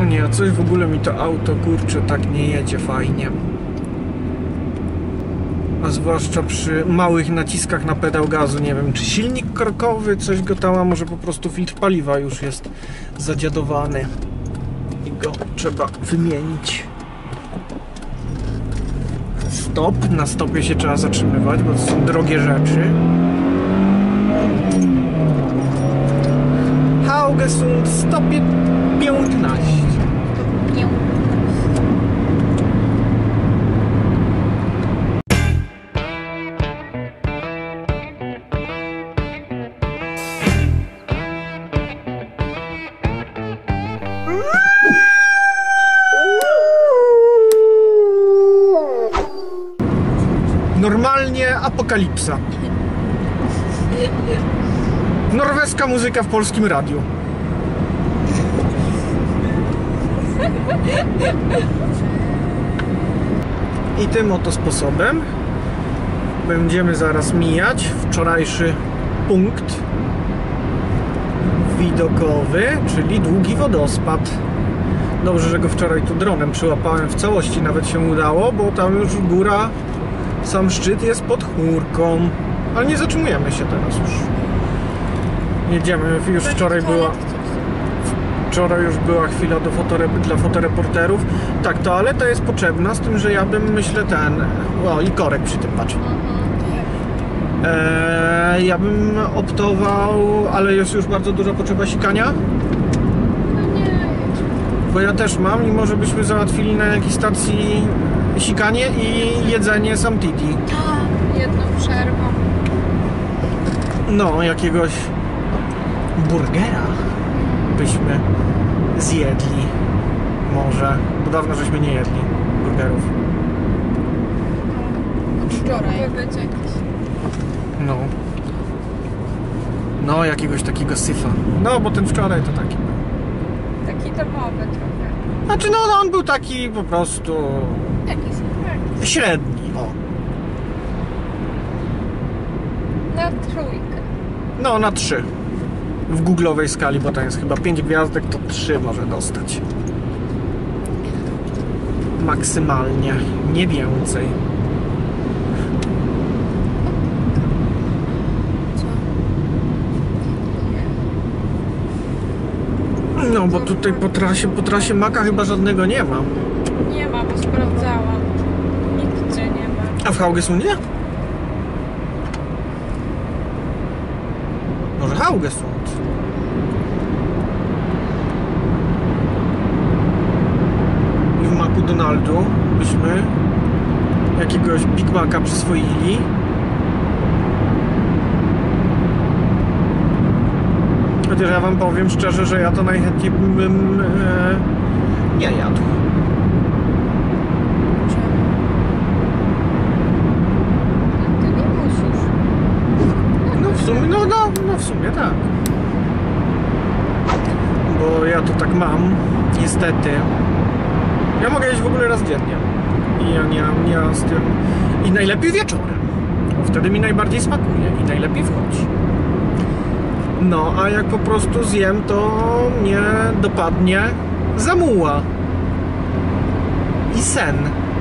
nie, coś w ogóle mi to auto, kurczę, tak nie jedzie fajnie. A zwłaszcza przy małych naciskach na pedał gazu, nie wiem, czy silnik korkowy, coś go tam, a może po prostu filtr paliwa już jest zadziadowany i go trzeba wymienić. Stop, na stopie się trzeba zatrzymywać, bo to są drogie rzeczy. Haugesund, stopie 15. Normalnie apokalipsa. Norweska muzyka w polskim radiu. I tym oto sposobem będziemy zaraz mijać wczorajszy punkt widokowy, czyli długi wodospad. Dobrze, że go wczoraj tu dronem przyłapałem w całości, nawet się udało, bo tam już góra, sam szczyt jest pod chmurką. Ale nie zatrzymujemy się teraz już. Jedziemy, już wczoraj była chwila dla fotoreporterów. Tak, toaleta jest potrzebna, z tym, że ja bym, myślę, o, i korek przy tym, patrz. Ja bym optował, ale jest już bardzo duża potrzeba sikania. Bo ja też mam i może byśmy załatwili na jakiejś stacji sikanie i jedzenie samtiti. Jedną przerwą. No, jakiegoś burgera byśmy zjedli. Może, bo dawno żeśmy nie jedli burgerów. Wczoraj być jakiś. No. No, jakiegoś takiego syfa. No, bo ten wczoraj to taki był. Taki domowy trochę. Znaczy, no on był taki po prostu... Jaki średni, o. Na trójkę. No, na 3. W googlowej skali, bo to jest chyba 5 gwiazdek, to 3 może dostać. Maksymalnie, nie więcej. No, bo tutaj po trasie maka chyba żadnego nie ma. Nie ma, bo sprawdzałam. Nigdzie nie ma. A w Haugesundzie? Może Haugesund? I w McDonaldu byśmy jakiegoś Big Maca przyswoili. Chociaż ja wam powiem szczerze, że ja to najchętniej bym nie jadł. Ty nie musisz. No w sumie, no w sumie tak. Bo ja to tak mam, niestety. Ja mogę jeść w ogóle raz dziennie. I ja nie z tym. I najlepiej wieczorem. Bo wtedy mi najbardziej smakuje i najlepiej wchodzi. No, a jak po prostu zjem, to mnie dopadnie zamuła. I sen.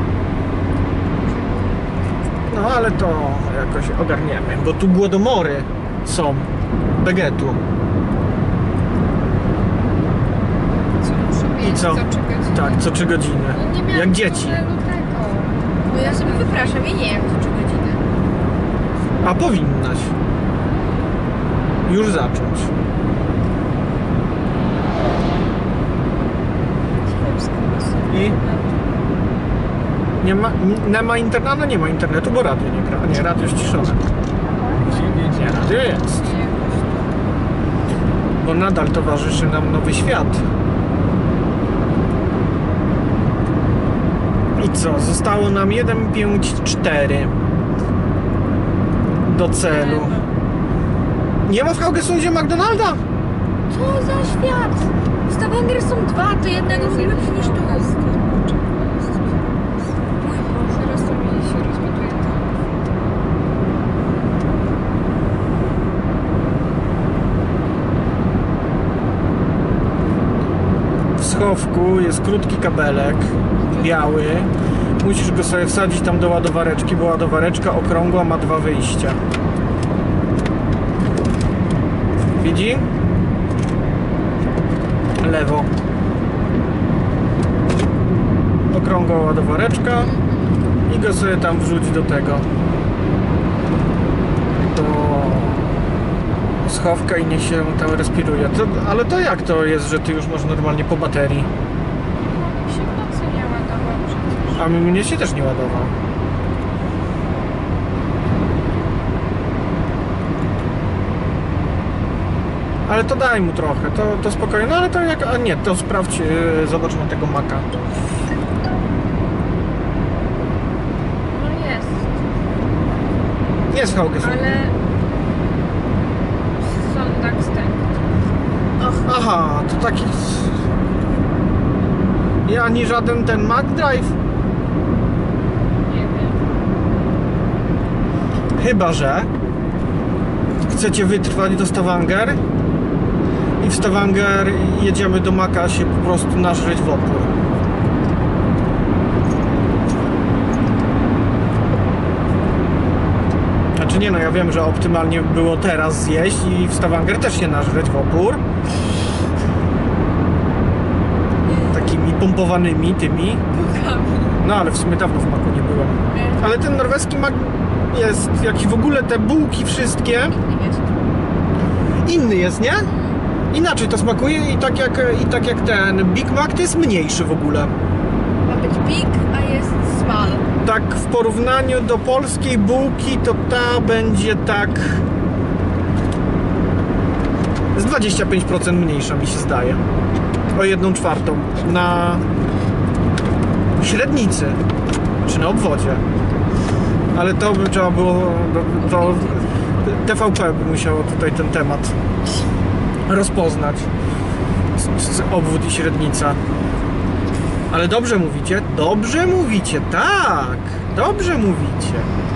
No, ale to jakoś ogarniemy, bo tu głodomory są. Begetu. I co? Co 3 godziny. Tak, co 3 godziny. No nie miałam Jak dzieci. modelu tego. Bo ja sobie wypraszam i nie jem co 3 godziny. A powinnaś. Już zacząć. I? Nie ma internetu? No nie ma internetu, bo radio nie gra. Nie, radio ściszone. Nie, radio jest. Bo nadal towarzyszy nam Nowy Świat. I co? Zostało nam 1,54 do celu. Nie ma w Haugesundzie McDonalda? Co za świat? W Stavanger są 2, to jednego mówimy niż tu. Mój Boże, teraz to mi się rozładuje. schowku jest krótki kabelek, biały. Musisz go sobie wsadzić tam do ładowareczki, bo ładowareczka okrągła ma 2 wyjścia. Widzi? Lewo. Okrągła ładowareczka i go sobie tam wrzuć do tego. Do schowka i niech się tam respiruje. Ale to jak to jest, że ty już masz normalnie po baterii? No mi się w nocy nie ładował przecież. A mnie się też nie ładował. Ale to daj mu trochę, to spokojnie. No ale to jak... A nie, to sprawdź, zobacz na tego Maca. No jest. Jest Hauges. Ale... Sondak stękt. Aha, to taki... I ani żaden ten Mac Drive. Nie wiem. Chyba że chcecie wytrwać do Stavanger i w Stavanger jedziemy do Maca się po prostu nażreć w opór. Znaczy nie no, ja wiem, że optymalnie było teraz zjeść i w Stavanger też się nażreć w opór. Takimi pompowanymi tymi. No ale w sumie dawno w Macu nie byłem. Ale ten norweski Mac jest jakiś w ogóle te bułki wszystkie. Inny jest, nie? Inaczej to smakuje i tak jak ten Big Mac to jest mniejszy w ogóle. Ma być big, a jest small. Tak w porównaniu do polskiej bułki to ta będzie tak z 25% mniejsza mi się zdaje. O 1/4 na średnicy czy na obwodzie. Ale to by trzeba było to TVP by musiało tutaj ten temat rozpoznać. Obwód i średnica. Ale dobrze mówicie? Dobrze mówicie, tak! Dobrze mówicie.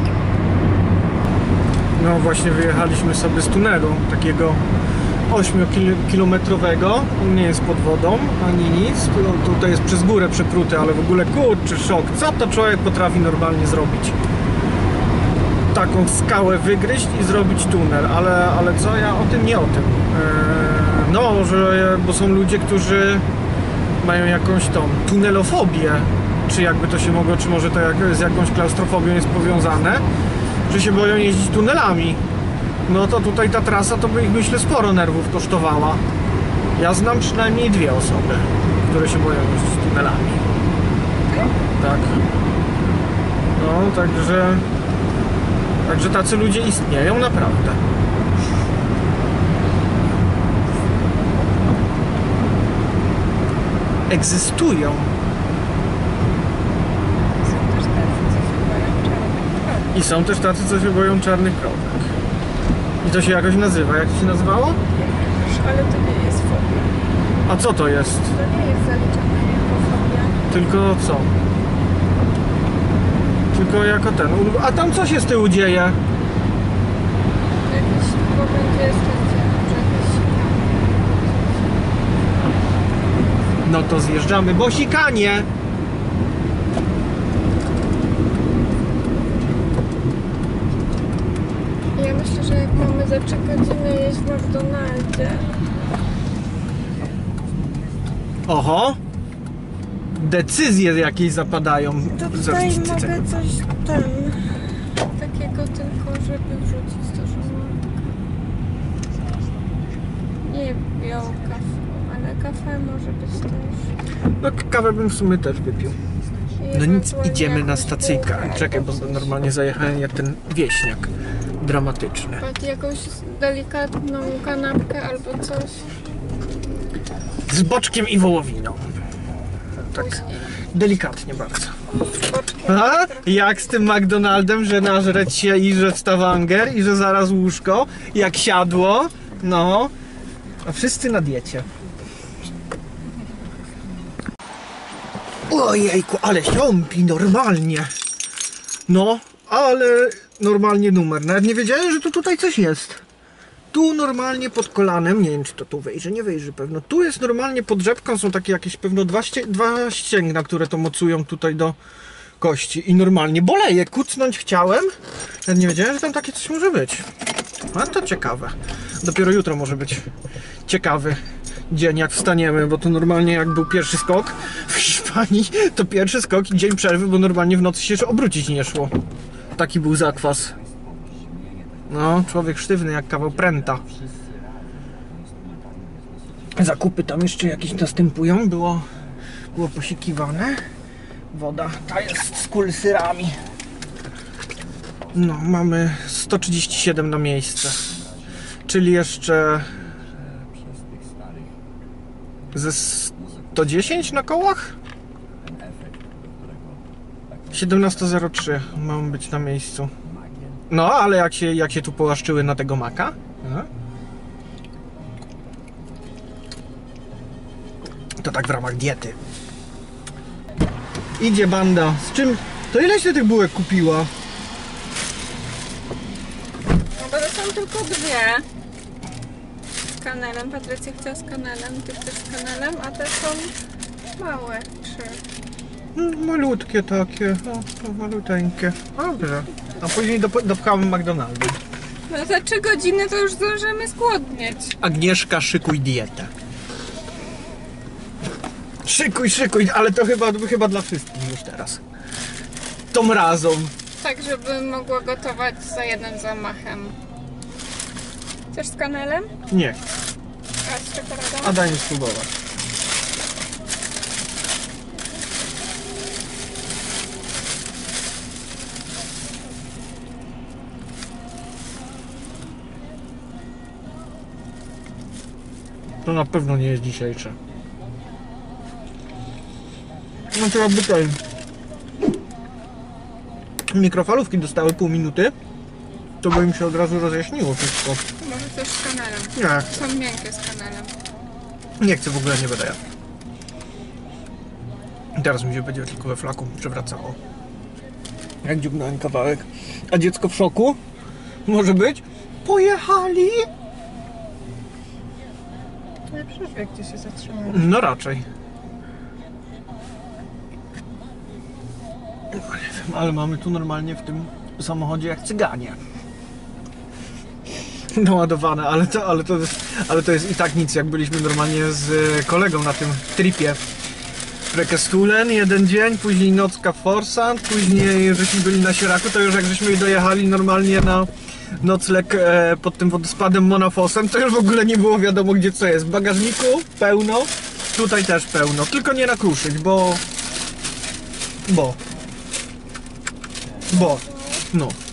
No właśnie wyjechaliśmy sobie z tunelu takiego 8-kilometrowego. On nie jest pod wodą, ani nic. Tutaj jest przez górę przepruty, ale w ogóle kurczę szok. Co to człowiek potrafi normalnie zrobić? Taką skałę wygryźć i zrobić tunel, ale co? Ja o tym nie o tym. No, bo są ludzie, którzy mają jakąś tą tunelofobię, czy jakby to się mogło, czy może to z jakąś klaustrofobią jest powiązane, że się boją jeździć tunelami. No to tutaj ta trasa to by ich, myślę, sporo nerwów kosztowała. Ja znam przynajmniej 2 osoby, które się boją jeździć tunelami. Tak. No, Także tacy ludzie istnieją naprawdę. Egzystują. I są też tacy, co się boją czarnych kropek. I to się jakoś nazywa. Jak to się nazywało? Ale to nie jest fobia. A co to jest? To nie jest zaliczone jako fobia. Tylko co? Tylko jako ten. A tam co się z tyłu dzieje? Jakiś moment jest, że jakiś... No to zjeżdżamy, bo sikanie! Ja myślę, że jak mamy za 3 godziny jeść w McDonaldzie. Oho! Decyzje jakieś zapadają. To tutaj Zaraz mogę cycek. coś takiego tylko, żeby wrzucić do żołądka. Nie białą kawę, ale kawę może być też. No kawę bym w sumie też wypił. I No nic, ewentualnie idziemy na jakąś stacyjkę. bułkę. Czekaj, bo normalnie zajechałem jak ten wieśniak. Dramatyczny. Patrz, jakąś delikatną kanapkę albo coś. Z boczkiem i wołowiną. Tak, Później. delikatnie bardzo. Boczkiem. A? Jak z tym McDonaldem, że nażreć się i że w Stavanger i że zaraz łóżko, jak siadło, no. A wszyscy na diecie. Ojejku, ale siąpi normalnie. No, ale normalnie numer. Nawet nie wiedziałem, że tu tutaj coś jest. Tu normalnie pod kolanem, nie wiem czy to tu wejrzy, nie wejrzy pewno. Tu jest normalnie pod rzepką, są takie jakieś pewno dwa ścięgna, które to mocują tutaj do kości. I normalnie boleje, kucnąć chciałem. Ja nie wiedziałem, że tam takie coś może być. A to ciekawe. Dopiero jutro może być ciekawy dzień, jak wstaniemy, bo to normalnie jak był pierwszy skok w Hiszpanii, to pierwszy skok i dzień przerwy, bo normalnie w nocy się jeszcze obrócić nie szło. Taki był zakwas. No, człowiek sztywny jak kawał pręta. Zakupy tam jeszcze jakieś następują, było posikiwane. Woda ta jest z kulsyrami. No, mamy 137 na miejsce. Czyli jeszcze ze 110 na kołach? 17:03 mamy być na miejscu. No, ale jak się tu połaszczyły na tego maka? To tak w ramach diety. Idzie banda. Z czym? To ile się tych bułek kupiła? No bo to są tylko dwie. Z kanelem. Patrycja chciała z kanelem, ty chcesz z kanelem, a te są małe. 3. Malutkie takie, to maluteńkie. Dobrze. A później dopchamy McDonalda. No za 3 godziny to już zdążymy skłodnieć. Agnieszka, szykuj dietę. Szykuj, ale to chyba dla wszystkich już teraz. Tą razą. Tak, żeby mogła gotować za jednym zamachem. Chcesz z kanelem? Nie, A z czekoladą? a daj mi spróbować. To na pewno nie jest dzisiejsze. No to jakby tutaj mikrofalówki dostały pół minuty, to by im się od razu rozjaśniło wszystko. Może też z kanelem. Nie, Są miękkie z kanelem. nie chcę w ogóle, nie będę jadł. Teraz mi się będzie tylko we flaku przewracało. Jak dziubnąłem kawałek. A dziecko w szoku? Może być? Pojechali? Nie przyszły, gdzie się zatrzymają. No raczej. No, nie wiem, ale mamy tu normalnie w tym samochodzie jak cyganie. Naładowane, ale to jest i tak nic, jak byliśmy normalnie z kolegą na tym tripie. Prekestulen jeden dzień, później nocka w Forsand, później żeśmy byli na Sieraku, to już jak żeśmy dojechali normalnie na nocleg pod tym wodospadem Monafosem, to już w ogóle nie było wiadomo gdzie co jest. W bagażniku pełno, tutaj też pełno, tylko nie nakruszyć, bo no.